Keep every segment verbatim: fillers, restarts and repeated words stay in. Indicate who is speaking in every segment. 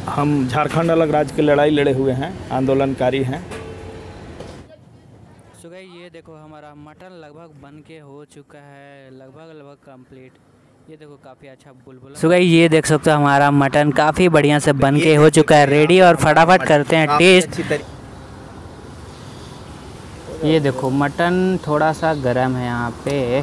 Speaker 1: हम झारखंड अलग राज्य की लड़ाई लड़े हुए हैं, आंदोलनकारी हैं।
Speaker 2: सो गाइस ये देखो हमारा मटन लगभग बन के हो चुका है, लगभग लगभग कंप्लीट। ये देखो काफ़ी अच्छा बुलबुला। सो गाइस ये देख सकते हो हमारा मटन काफ़ी बढ़िया से बन के हो चुका है रेडी। और फटाफट करते हैं टेस्ट। ये देखो मटन थोड़ा सा गर्म है, यहाँ पे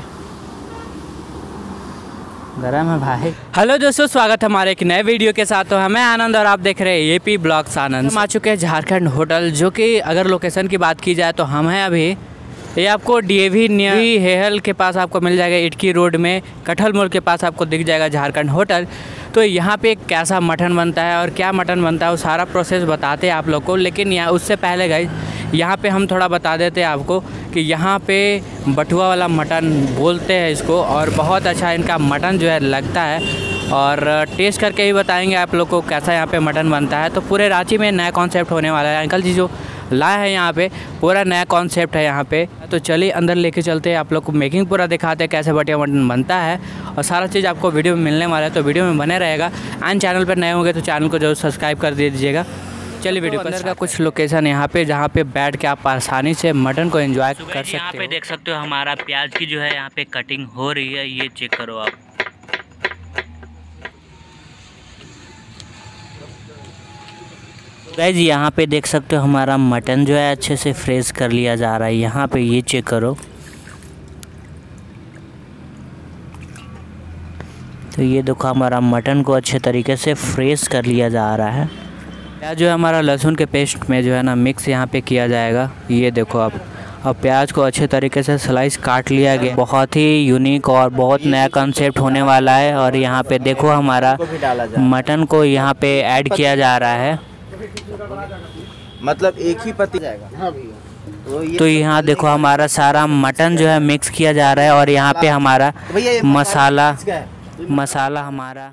Speaker 2: गरम है भाई। हेलो दोस्तों, स्वागत है हमारे एक नए वीडियो के साथ। तो हमें आनंद और आप देख रहे हैं एपी ब्लॉग्स आनंद। हम आ चुके हैं झारखंड होटल, जो कि अगर लोकेशन की बात की जाए तो हम हैं अभी, ये आपको डीएवी नियर हेहल के पास आपको मिल जाएगा, इटकी रोड में कटहल मोड़ के पास आपको दिख जाएगा झारखंड होटल। तो यहाँ पे कैसा मटन बनता है और क्या मटन बनता है वो सारा प्रोसेस बताते हैं आप लोग को। लेकिन यहाँ उससे पहले गाइस यहाँ पे हम थोड़ा बता देते हैं आपको कि यहाँ पे बटुआ वाला मटन बोलते हैं इसको, और बहुत अच्छा इनका मटन जो है लगता है। और टेस्ट करके ही बताएंगे आप लोग को कैसा यहाँ पे मटन बनता है। तो पूरे रांची में नया कॉन्सेप्ट होने वाला है, अंकल जी जो लाए हैं यहाँ पे पूरा नया कॉन्सेप्ट है यहाँ पे। तो चलिए अंदर लेके चलते हैं, आप लोग को मेकिंग पूरा दिखाते हैं कैसे बटिया मटन बनता है, और सारा चीज़ आपको वीडियो में मिलने वाला है। तो वीडियो में बने रहेगा। एंड चैनल पर नए होंगे तो चैनल को जरूर सब्सक्राइब कर दीजिएगा। चलिए वीडियो तो अंदर का कुछ लोकेशन यहाँ पे, जहाँ पे बैठ के आप आसानी से मटन को एंजॉय कर सकते हो। यहाँ पे देख सकते हो हमारा प्याज की जो है यहाँ पे कटिंग हो रही है, ये चेक करो आप। गाइस यहाँ पे देख सकते हो हमारा मटन जो है अच्छे से फ्रेश कर लिया जा रहा है। यहाँ पे ये चेक करो, तो ये देखो हमारा मटन को अच्छे तरीके से फ्रेश कर लिया जा रहा है। प्याज जो है हमारा लहसुन के पेस्ट में जो है ना मिक्स यहाँ पे किया जाएगा, ये देखो आप। और प्याज को अच्छे तरीके से स्लाइस काट लिया गया। बहुत ही यूनिक और बहुत नया कंसेप्ट होने वाला है। और यहाँ पे देखो हमारा मटन को यहाँ पे ऐड किया जा रहा है,
Speaker 3: मतलब एक ही पत्ती जाएगा। हाँ भैया।
Speaker 2: तो यहाँ देखो हमारा सारा मटन जो है मिक्स किया जा रहा है। और यहाँ पे हमारा मसाला मसाला हमारा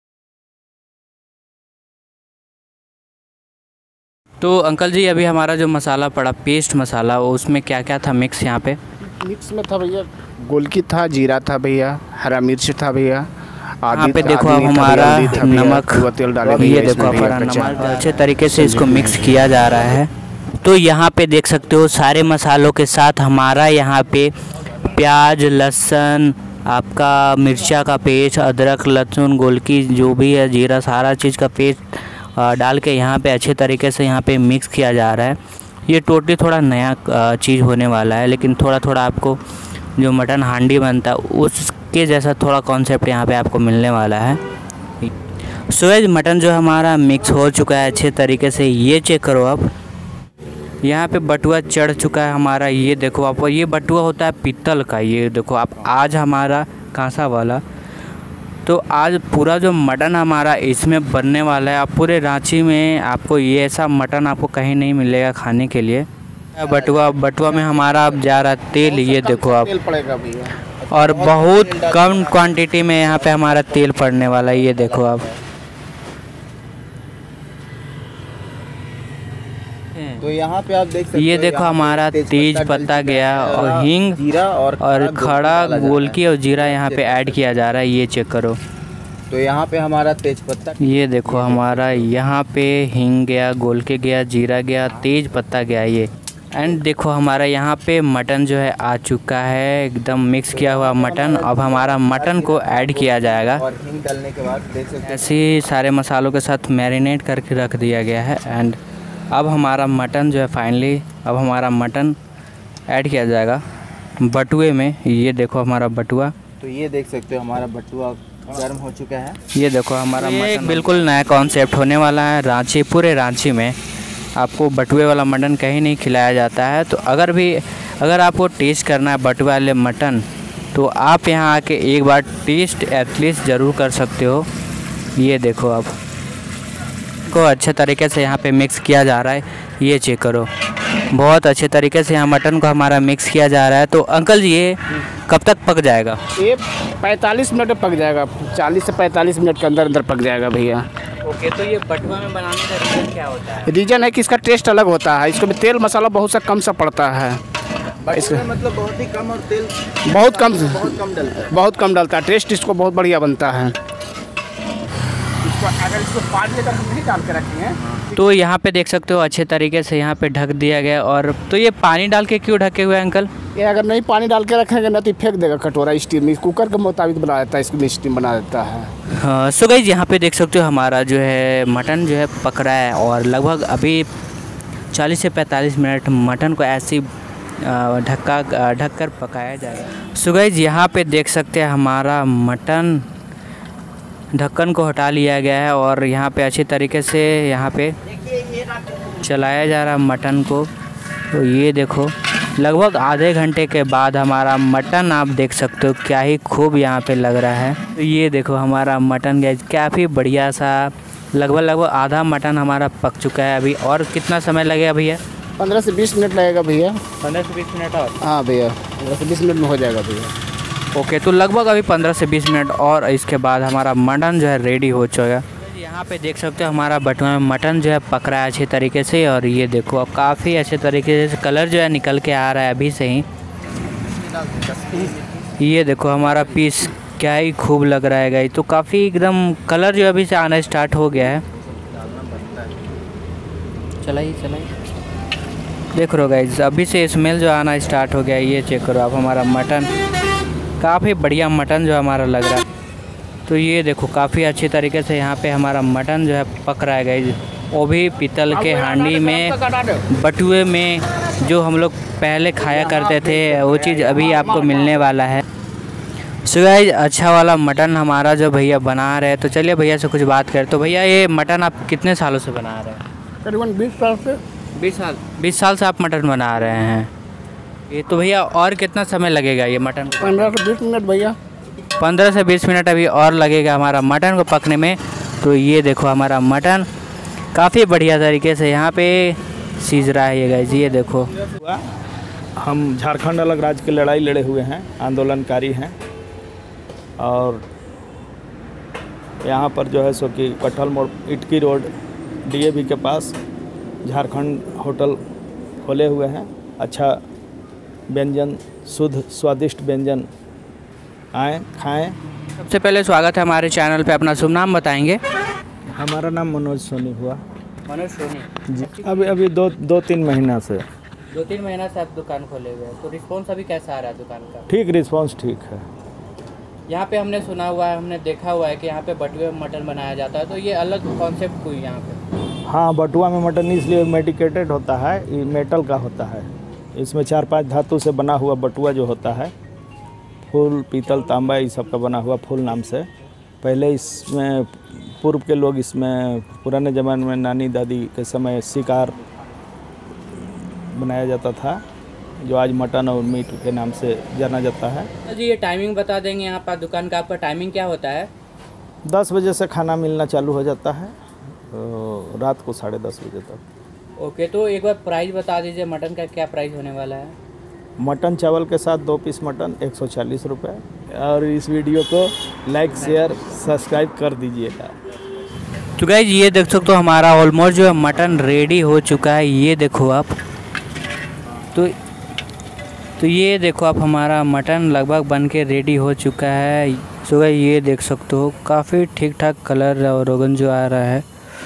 Speaker 2: तो अंकल जी अभी हमारा जो मसाला पड़ा पेस्ट मसाला, वो उसमें क्या क्या था मिक्स? यहाँ पे
Speaker 4: मिक्स में था भैया, गोलकी था, जीरा था भैया, हरा मिर्च था भैया,
Speaker 2: यहाँ पे देखो अब हमारा नमक, ये देखो हमारा नमक अच्छे तरीके से इसको मिक्स किया जा रहा है। तो यहाँ पे देख सकते हो सारे मसालों के साथ हमारा यहाँ पे प्याज, लहसुन, आपका मिर्चा का पेस्ट, अदरक, लहसुन, गोलकी जो भी है, जीरा, सारा चीज़ का पेस्ट डाल के यहाँ पे अच्छे तरीके से यहाँ पे मिक्स किया जा रहा है। ये टोटली थोड़ा नया चीज़ होने वाला है, लेकिन थोड़ा थोड़ा आपको जो मटन हांडी बनता है उसके जैसा थोड़ा कॉन्सेप्ट यहाँ पे आपको मिलने वाला है। सोएज मटन जो हमारा मिक्स हो चुका है अच्छे तरीके से, ये चेक करो आप। यहाँ पे बटुआ चढ़ चुका है हमारा, ये देखो आप। ये बटुआ होता है पीतल का, ये देखो आप। आज हमारा कांसा वाला, तो आज पूरा जो मटन हमारा इसमें बनने वाला है। आप पूरे रांची में आपको ये ऐसा मटन आपको कहीं नहीं मिलेगा खाने के लिए। बटुआ बटुआ में हमारा अब जा रहा है तेल, ये देखो आप। और बहुत कम क्वांटिटी में यहाँ पे हमारा तेल पड़ने वाला है, ये देखो आप।
Speaker 3: तो यहाँ पे आप देख सकते
Speaker 2: ये देखो हमारा तेज पत्ता गया, और हींग,
Speaker 3: जीरा और
Speaker 2: और खड़ा गोलकी और जीरा यहाँ पे ऐड किया जा रहा है, ये चेक करो।
Speaker 3: तो यहाँ पे हमारा तेज पत्ता,
Speaker 2: ये देखो हमारा यहाँ पे हींग गया, गोलकी गया, जीरा गया, तेज पत्ता गया ये। एंड देखो हमारा यहाँ पे मटन जो है आ चुका है, एकदम मिक्स किया हुआ मटन। अब हमारा मटन को ऐड किया जाएगा,
Speaker 3: और हींग डालने के बाद देख सकते
Speaker 2: ऐसे ही सारे मसालों के साथ मैरिनेट करके रख दिया गया है। एंड अब हमारा मटन जो है फाइनली, अब हमारा मटन ऐड किया जाएगा बटुए में, ये देखो हमारा बटुआ।
Speaker 3: तो ये देख सकते हो हमारा बटुआ गर्म हो चुका है।
Speaker 2: ये देखो हमारा मटन बिल्कुल नया कॉन्सेप्ट होने वाला है रांची, पूरे रांची में आपको बटुए वाला मटन कहीं नहीं खिलाया जाता है। तो अगर भी अगर आपको टेस्ट करना है बटुए वाले मटन, तो आप यहाँ आके एक बार टेस्ट एटलीस्ट ज़रूर कर सकते हो। ये देखो आप को अच्छे तरीके से यहाँ पे मिक्स किया जा रहा है, ये चेक करो। बहुत अच्छे तरीके से यहाँ मटन को हमारा मिक्स किया जा रहा है। तो अंकल जी ये कब तक पक जाएगा?
Speaker 4: ये पैंतालीस मिनट में पक जाएगा, चालीस से पैंतालीस मिनट के अंदर अंदर पक जाएगा भैया।
Speaker 2: ओके, तो ये बटुआ में बनाने का रीज़न क्या होता है?
Speaker 4: रीज़न है कि इसका टेस्ट अलग होता है, इसको तेल मसाला बहुत सा कम सा पड़ता है।
Speaker 3: इसमें मतलब बहुत ही कम, और तेल
Speaker 4: बहुत कम
Speaker 3: बहुत कम डलता है,
Speaker 4: बहुत कम डलता है। टेस्ट इसको बहुत बढ़िया बनता है।
Speaker 3: इसको
Speaker 4: अगर इसको पानी लेकर हम नहीं डाल के रखे हैं
Speaker 2: तो यहाँ पे देख सकते हो अच्छे तरीके से यहाँ पे ढक दिया गया। और तो ये पानी डाल के क्यों ढके हुए हैं अंकल?
Speaker 4: ये अगर नहीं पानी डाल के रखेंगे ना तो फेंक देगा कटोरा स्टीम में, कुकर के मुताबिक बना देता है, इसको स्टीम बना देता है।
Speaker 2: हाँ सो गाइस यहाँ पे देख सकते हो हमारा जो है मटन जो है पक रहा है और लगभग अभी चालीस से पैंतालीस मिनट मटन को ऐसी ढक्का ढक कर पकाया जाएगा। सो गाइस यहाँ पे देख सकते हैं हमारा मटन ढक्कन को हटा लिया गया है और यहाँ पे अच्छे तरीके से यहाँ पे चलाया जा रहा है मटन को। तो ये देखो लगभग आधे घंटे के बाद हमारा मटन आप देख सकते हो क्या ही खूब यहाँ पे लग रहा है। तो ये देखो हमारा मटन गाइस काफ़ी बढ़िया सा लगभग लगभग आधा मटन हमारा पक चुका है। अभी और कितना समय लगेगा भैया?
Speaker 4: पंद्रह से बीस मिनट लगेगा भैया।
Speaker 2: पंद्रह से बीस मिनट और?
Speaker 4: हाँ भैया पंद्रह से बीस मिनट में हो जाएगा भैया।
Speaker 2: ओके तो लगभग अभी पंद्रह से बीस मिनट और इसके बाद हमारा मटन जो है रेडी हो चुका है। यहाँ पे देख सकते हो हमारा बटुआ में मटन जो है पक रहा है अच्छे तरीके से। और ये देखो अब काफ़ी अच्छे तरीके से कलर जो है निकल के आ रहा है अभी से ही। ये देखो हमारा पीस क्या ही खूब लग रहा है गाइस। तो काफ़ी एकदम कलर जो अभी से आना स्टार्ट हो गया है। चलाइए चलाइए देख रहे हो गाइस अभी से स्मेल जो आना स्टार्ट हो गया है। ये चेक करो आप हमारा मटन काफ़ी बढ़िया मटन जो हमारा लग रहा है। तो ये देखो काफ़ी अच्छी तरीके से यहाँ पे हमारा मटन जो है पक रहा है गाइस, वो भी पीतल के हांडी में बटुए में जो हम लोग पहले खाया करते थे वो चीज़ अभी आपको मिलने वाला है। सो गाइस अच्छा वाला मटन हमारा जो भैया बना रहे हैं तो चलिए भैया से कुछ बात करें। तो भैया ये मटन आप कितने सालों से बना रहे हैं?
Speaker 4: करीबन बीस साल से।
Speaker 2: बीस साल बीस साल से आप मटन बना रहे हैं। ये तो भैया और कितना समय लगेगा ये मटन को?
Speaker 4: पंद्रह से बीस मिनट भैया।
Speaker 2: पंद्रह से बीस मिनट अभी और लगेगा हमारा मटन को पकने में। तो ये देखो हमारा मटन काफ़ी बढ़िया तरीके से यहाँ पे सीज रहा है ये गाइस। ये देखो
Speaker 1: हम झारखंड अलग राज्य की लड़ाई लड़े हुए हैं, आंदोलनकारी हैं। और यहाँ पर जो है सो कि कटहल मोड़ इटकी रोड डीएवी के पास झारखंड होटल खोले हुए हैं। अच्छा व्यंजन शुद्ध स्वादिष्ट व्यंजन आएँ खाएँ।
Speaker 2: सबसे पहले स्वागत है हमारे चैनल पे। अपना शुभ नाम बताएंगे?
Speaker 1: हमारा नाम मनोज सोनी हुआ।
Speaker 2: मनोज सोनी
Speaker 1: जी अभी अभी दो दो तीन महीना से
Speaker 2: दो तीन महीना से आप दुकान खोले हुए हैं। तो रिस्पॉन्स अभी कैसा आ रहा है दुकान का?
Speaker 1: ठीक रिस्पांस ठीक है।
Speaker 2: यहाँ पे हमने सुना हुआ है, हमने देखा हुआ है कि यहाँ पे बटुए में मटन बनाया जाता है। तो ये अलग कॉन्सेप्ट कोई यहाँ पे?
Speaker 1: हाँ बटुआ में मटन इसलिए मेडिकेटेड होता है, ये मेटल का होता है। इसमें चार पांच धातु से बना हुआ बटुआ जो होता है, फूल पीतल तांबा ये सब का बना हुआ फूल नाम से। पहले इसमें पूर्व के लोग इसमें पुराने ज़माने में नानी दादी के समय शिकार बनाया जाता था, जो आज मटन और मीट के नाम से जाना जाता है।
Speaker 2: जी ये टाइमिंग बता देंगे यहाँ पर दुकान का? आपका टाइमिंग क्या होता है?
Speaker 1: दस बजे से खाना मिलना चालू हो जाता है, तो रात को साढ़े दस बजे तक।
Speaker 2: ओके तो एक बार प्राइस बता दीजिए, मटन का क्या प्राइस होने वाला है?
Speaker 1: मटन चावल के साथ दो पीस मटन एक सौ चालीस रुपये। और इस वीडियो को लाइक शेयर सब्सक्राइब कर दीजिएगा।
Speaker 2: तो गाइस ये देख सकते हो हमारा ऑलमोस्ट जो है मटन रेडी हो चुका है। ये देखो आप तो तो ये देखो आप हमारा मटन लगभग बन के रेडी हो चुका है। सो गाइस ये देख सकते हो काफ़ी ठीक ठाक कलर और रोगन जो आ रहा है।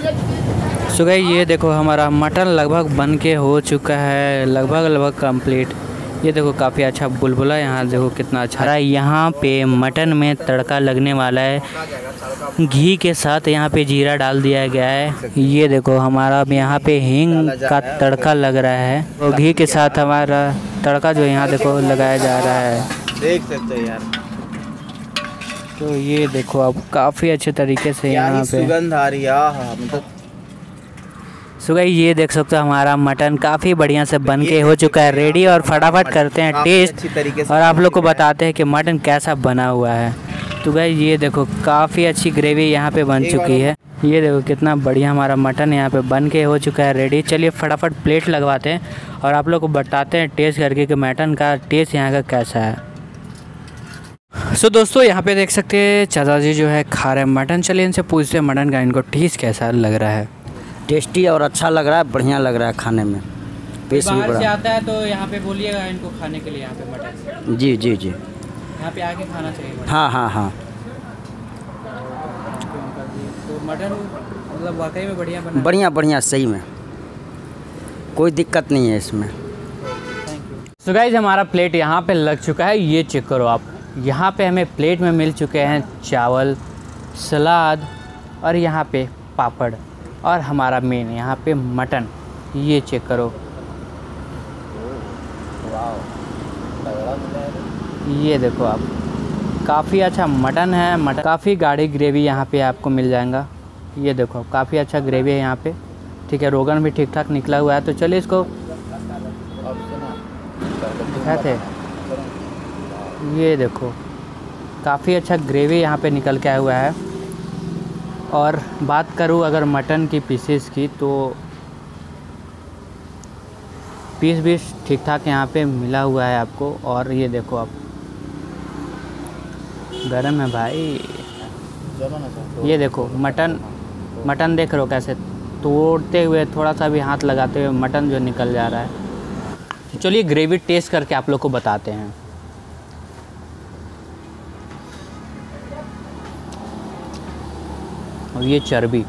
Speaker 2: सो गाइस ये देखो हमारा मटन लगभग बन के हो चुका है, लगभग लगभग कंप्लीट। ये देखो काफ़ी अच्छा बुलबुला, यहाँ देखो कितना अच्छा रहा है। यहाँ पे मटन में तड़का लगने वाला है, घी के साथ यहाँ पे जीरा डाल दिया गया है। ये देखो हमारा यहाँ पे हींग का तड़का लग रहा है और घी के साथ हमारा तड़का जो यहाँ देखो लगाया जा रहा है।
Speaker 3: देख सकते हो यार,
Speaker 2: तो ये देखो अब काफ़ी अच्छे तरीके से यहाँ पे
Speaker 3: सुगंध आ रही है। मतलब
Speaker 2: सो गाइस ये देख सकते हो हमारा मटन काफ़ी बढ़िया से बन के हो चुका है रेडी। और फटाफट करते हैं टेस्ट और आप लोग को बताते हैं कि मटन कैसा बना हुआ है। तो गाइस ये देखो काफ़ी अच्छी ग्रेवी यहाँ पे बन चुकी है। ये देखो कितना बढ़िया हमारा मटन यहाँ पे बन के हो चुका है रेडी। चलिए फटाफट प्लेट लगवाते हैं और आप लोग को बताते हैं टेस्ट करके कि मटन का टेस्ट यहाँ का कैसा है। सो so, दोस्तों यहाँ पे देख सकते हैं चाचा जी जो है खा रहे हैं मटन। चलिए इनसे पूछते हैं मटन का इनको टेस्ट कैसा लग रहा है।
Speaker 5: टेस्टी और अच्छा लग रहा है, बढ़िया लग रहा है खाने में। पीस भी
Speaker 2: बाहर से
Speaker 5: बड़ा
Speaker 2: आता है तो यहाँ पे बोलिएगा इनको खाने के लिए यहाँ पे मटन।
Speaker 5: जी जी जी
Speaker 2: यहाँ पे आके खाना चाहिए मटन।
Speaker 5: हाँ हाँ हाँ।
Speaker 2: तो मटन मतलब वाकई में बढ़िया बना।
Speaker 5: बढ़िया बढ़िया सही में, कोई दिक्कत नहीं है इसमें।
Speaker 2: सो गाइस हमारा प्लेट यहाँ पे लग चुका है, ये चेक करो आप। यहाँ पे हमें प्लेट में मिल चुके हैं चावल, सलाद और यहाँ पे पापड़ और हमारा मेन यहाँ पे मटन, ये चेक करो। ये देखो आप, काफ़ी अच्छा मटन है। मटन काफ़ी गाढ़ी ग्रेवी यहाँ पे आपको मिल जाएगा। ये देखो काफ़ी अच्छा ग्रेवी है यहाँ पे, ठीक है। रोगन भी ठीक ठाक निकला हुआ है। तो चलिए इसको दिखाते। ये देखो काफ़ी अच्छा ग्रेवी यहाँ पे निकल के आया हुआ है। और बात करूँ अगर मटन की पीसेस की, तो पीस भी ठीक ठाक यहाँ पे मिला हुआ है आपको। और ये देखो आप, गरम है भाई। ये देखो मटन, मटन देख रहे हो कैसे तोड़ते हुए, थोड़ा सा भी हाथ लगाते हुए मटन जो निकल जा रहा है। चलिए ग्रेवी टेस्ट करके आप लोग को बताते हैं। और ये चर्बी,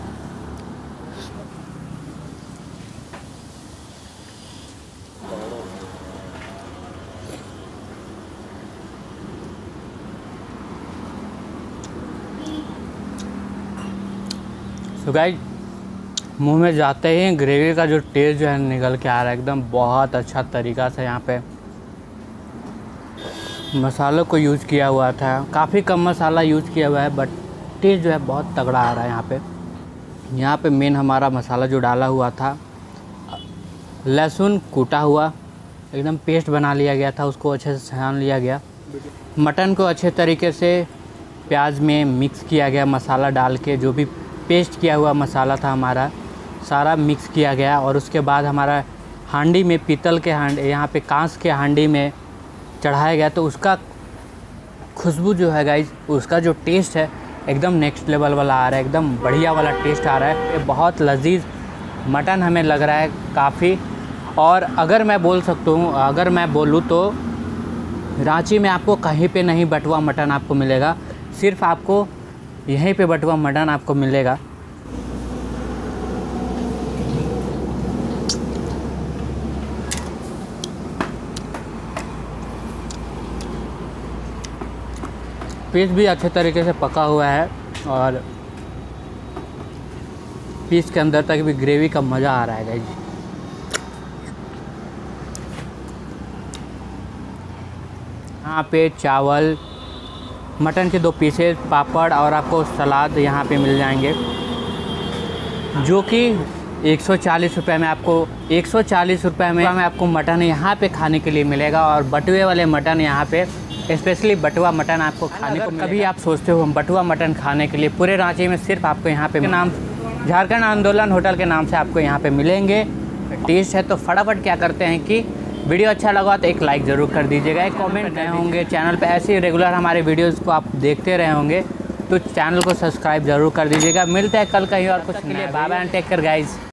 Speaker 2: तो गाइस मुंह में जाते ही ग्रेवी का जो टेस्ट जो है निकल के आ रहा है एकदम बहुत अच्छा तरीक़ा से। यहाँ पे मसालों को यूज़ किया हुआ था, काफ़ी कम मसाला यूज़ किया हुआ है, बट टेस्ट जो है बहुत तगड़ा आ रहा है यहाँ पे। यहाँ पे मेन हमारा मसाला जो डाला हुआ था, लहसुन कूटा हुआ एकदम पेस्ट बना लिया गया था, उसको अच्छे से छान लिया गया। मटन को अच्छे तरीके से प्याज में मिक्स किया गया, मसाला डाल के जो भी पेस्ट किया हुआ मसाला था हमारा सारा मिक्स किया गया। और उसके बाद हमारा हांडी में, पीतल के हांडी, यहाँ पे कांच के हांडी में चढ़ाया गया। तो उसका खुशबू जो है गाइस, उसका जो टेस्ट है एकदम नेक्स्ट लेवल वाला आ रहा है, एकदम बढ़िया वाला टेस्ट आ रहा है। ये बहुत लजीज मटन हमें लग रहा है काफ़ी। और अगर मैं बोल सकता हूँ, अगर मैं बोलूँ तो रांची में आपको कहीं पे नहीं बटुआ मटन आपको मिलेगा, सिर्फ आपको यहीं पे बटुआ मटन आपको मिलेगा। पीस भी अच्छे तरीके से पका हुआ है और पीस के अंदर तक भी ग्रेवी का मज़ा आ रहा है गाइस। यहाँ पे चावल, मटन के दो पीसेस, पापड़ और आपको सलाद यहाँ पे मिल जाएंगे, जो कि एक सौ चालीस रुपये में आपको एक सौ चालीस रुपये में आपको मटन यहाँ पे खाने के लिए मिलेगा। और बटुए वाले मटन यहाँ पे स्पेशली बटुआ मटन आपको खाने को मिलेगा। कभी आप सोचते हो हम बटुआ मटन खाने के लिए, पूरे रांची में सिर्फ आपको यहाँ पे नाम झारखंड आंदोलन होटल के नाम से आपको यहाँ पे मिलेंगे। टेस्ट है तो फटाफट क्या करते हैं कि वीडियो अच्छा लगा तो एक लाइक ज़रूर कर दीजिएगा, एक कमेंट नए होंगे चैनल पे, ऐसे रेगुलर हमारे वीडियोस को आप देखते रहे होंगे तो चैनल को सब्सक्राइब ज़रूर कर दीजिएगा। मिलते हैं कल कहीं और कुछ के लिए। Bye bye and take care guys.